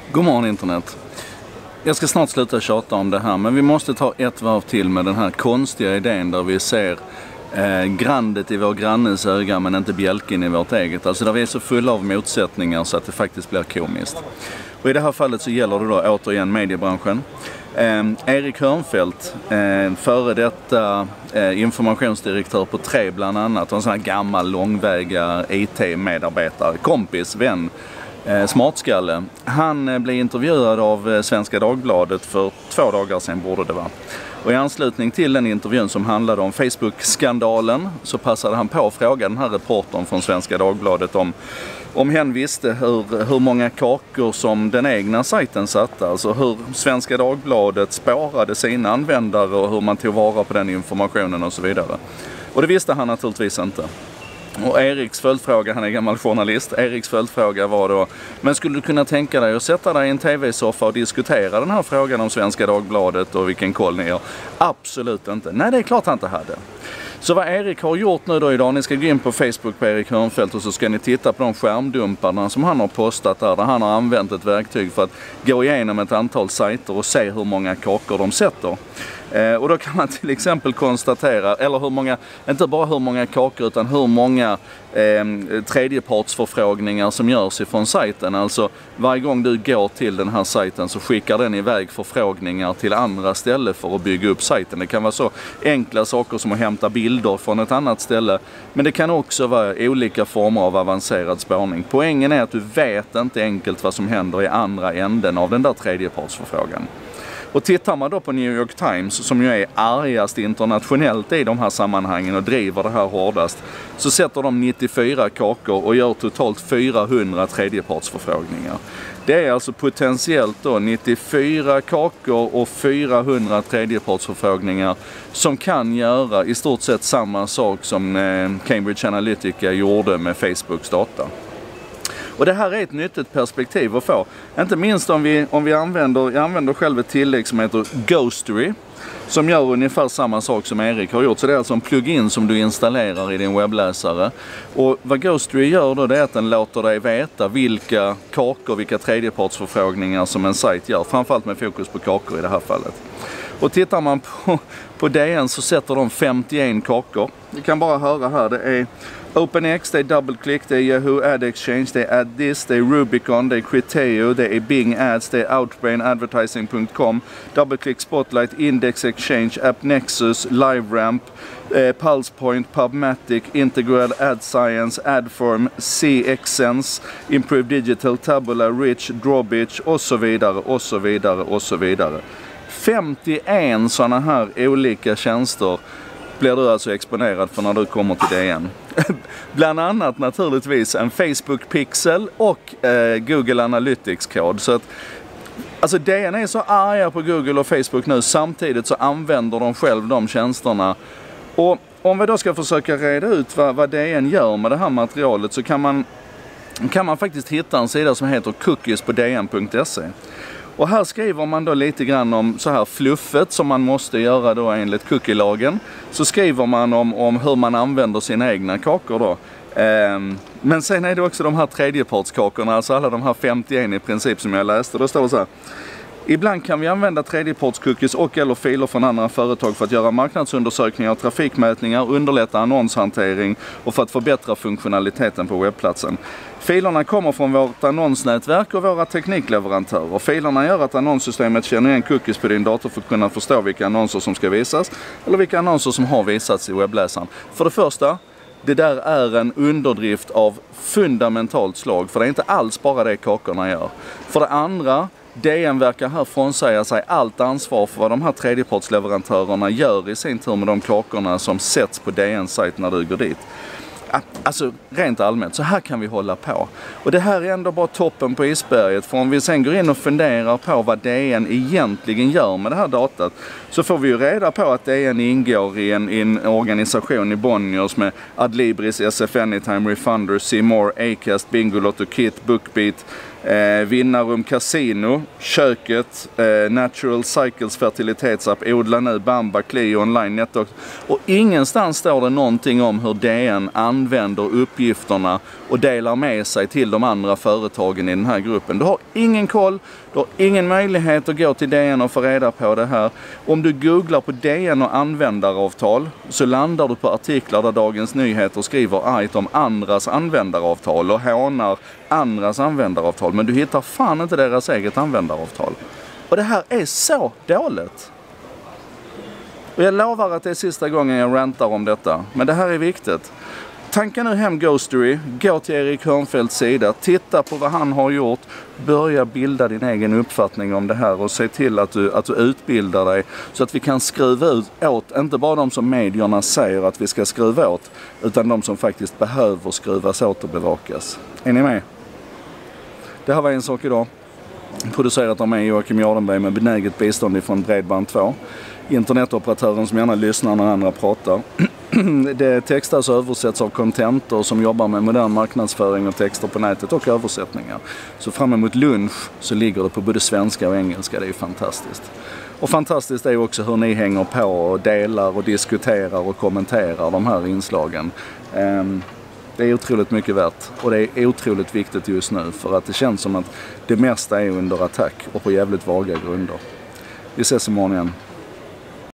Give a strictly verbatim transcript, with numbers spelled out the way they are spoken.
God morgon internet. Jag ska snart sluta tjata om det här, men vi måste ta ett varv till med den här konstiga idén där vi ser eh, grandet i vår grannes öga men inte bjälken i vårt eget. Alltså där vi är så fulla av motsättningar så att det faktiskt blir komiskt. Och i det här fallet så gäller det då återigen mediebranschen. Eh, Erik Hörnfeldt, eh, före detta eh, informationsdirektör på Tre bland annat, och en sån här gammal långväga I T-medarbetare, kompis, vän, eh, smartskalle. Han eh, blev intervjuad av eh, Svenska Dagbladet för två dagar sedan borde det vara. Och i anslutning till den intervjun som handlade om Facebook-skandalen så passade han på att fråga den här reportern från Svenska Dagbladet om Om hen visste hur, hur många kakor som den egna sajten satte, alltså hur Svenska Dagbladet spårade sina användare och hur man tog vara på den informationen och så vidare. Och det visste han naturligtvis inte. Och Eriks följdfråga, han är gammal journalist, Eriks följdfråga var då: men skulle du kunna tänka dig att sätta dig i en tv-soffa och diskutera den här frågan om Svenska Dagbladet och vilken koll ni har? Absolut inte. Nej, det är klart han inte hade. Så vad Erik har gjort nu då idag, ni ska gå in på Facebook på Erik Hörnfeldt och så ska ni titta på de skärmdumparna som han har postat där, där han har använt ett verktyg för att gå igenom ett antal sajter och se hur många kakor de sätter. Eh, och då kan man till exempel konstatera, eller hur många, inte bara hur många kakor utan hur många eh, tredjepartsförfrågningar som görs ifrån sajten. Alltså varje gång du går till den här sajten så skickar den iväg förfrågningar till andra ställen för att bygga upp sajten. Det kan vara så enkla saker som att hämta bilder från ett annat ställe, men det kan också vara olika former av avancerad spårning. Poängen är att du vet inte enkelt vad som händer i andra änden av den där tredjepartsförfrågan. Och tittar man då på New York Times, som ju är argast internationellt i de här sammanhangen och driver det här hårdast, så sätter de nittiofyra kakor och gör totalt fyrahundra tredjepartsförfrågningar. Det är alltså potentiellt då nittiofyra kakor och fyrahundra tredjepartsförfrågningar som kan göra i stort sett samma sak som Cambridge Analytica gjorde med Facebooks data. Och det här är ett nyttigt perspektiv att få. Inte minst om vi, om vi använder, jag använder själv ett tillägg som heter Ghostery, som gör ungefär samma sak som Erik har gjort. Så det är alltså en plugin som du installerar i din webbläsare. Och vad Ghostery gör då, det är att den låter dig veta vilka kakor, vilka tredjepartsförfrågningar som en sajt gör. Framförallt med fokus på kakor i det här fallet. Och tittar man på, på D N så sätter de femtioen kakor. Vi kan bara höra här, det är OpenX, det är DoubleClick, det är Yahoo Ad Exchange, det är AdThis, det är Rubicon, det är Criteo, det är Bing Ads, det är Outbrain Advertising punkt com, DoubleClick Spotlight, Index Exchange, AppNexus, LiveRamp, eh, PulsePoint, PubMatic, Integral Ad Science, AdForm, CXsense, Improve Digital, Tabula, Rich, Drawbitch och så vidare och så vidare och så vidare. femtioen sådana här olika tjänster blir du alltså exponerad för när du kommer till D N. Bland annat naturligtvis en Facebook Pixel och eh, Google Analytics-kod. Så att, alltså D N är så arga på Google och Facebook nu, samtidigt så använder de själv de tjänsterna. Och om vi då ska försöka reda ut vad, vad D N gör med det här materialet, så kan man, kan man faktiskt hitta en sida som heter cookies på d n punkt se. Och här skriver man då lite grann om så här fluffet som man måste göra då enligt cookie-lagen. Så skriver man om, om hur man använder sina egna kakor då. Ehm, men sen är det också de här tredjepartskakorna, alltså alla de här femtioen i princip som jag läste. Då står det så här: ibland kan vi använda tredjepartscookies och eller filer från andra företag för att göra marknadsundersökningar och trafikmätningar, underlätta annonshantering och för att förbättra funktionaliteten på webbplatsen. Filerna kommer från vårt annonsnätverk och våra teknikleverantörer. Filerna gör att annonssystemet känner igen cookies på din dator för att kunna förstå vilka annonser som ska visas eller vilka annonser som har visats i webbläsaren. För det första, det där är en underdrift av fundamentalt slag, för det är inte alls bara det kakorna gör. För det andra, D N verkar här frånsäga sig allt ansvar för vad de här tredjepartsleverantörerna gör i sin tur med de kakorna som sätts på D N-sajt när du går dit. Alltså rent allmänt, så här kan vi hålla på. Och det här är ändå bara toppen på isberget. För om vi sen går in och funderar på vad D N egentligen gör med det här datat, så får vi ju reda på att D N ingår i en, i en organisation i Bonniers med Adlibris, S F Anytime, Refunder, C More, Acast, Bingolotto, Kit, Bookbeat, Eh, Vinnarum Casino, Köket, eh, Natural Cycles fertilitetsapp, Odla nu, Bamba, Clio online, Netto. Och ingenstans står det någonting om hur D N använder uppgifterna och delar med sig till de andra företagen i den här gruppen. Du har ingen koll, du har ingen möjlighet att gå till D N och få reda på det här. Om du googlar på D N och användaravtal så landar du på artiklar där Dagens Nyheter skriver argt om andras användaravtal och hånar andras användaravtal. Men du hittar fan inte deras eget användaravtal. Och det här är så dåligt. Och jag lovar att det är sista gången jag rantar om detta. Men det här är viktigt. Tanka nu hem Ghostery, gå till Erik Hörnfeldts sida, titta på vad han har gjort, börja bilda din egen uppfattning om det här och se till att du, att du utbildar dig så att vi kan skruva ut åt, inte bara de som medierna säger att vi ska skruva åt, utan de som faktiskt behöver skruvas åt och bevakas. Är ni med? Det här var En sak idag. Producerat av mig, Joakim Jardenberg, med benäget bistånd ifrån Bredband två. Internetoperatören som gärna lyssnar när andra pratar. Det textas och översätts av Contentor som jobbar med modern marknadsföring och texter på nätet och översättningar. Så fram emot lunch så ligger det på både svenska och engelska. Det är fantastiskt. Och fantastiskt är också hur ni hänger på och delar och diskuterar och kommenterar de här inslagen. Det är otroligt mycket värt och det är otroligt viktigt just nu för att det känns som att det mesta är under attack och på jävligt vaga grunder. Vi ses imorgon igen.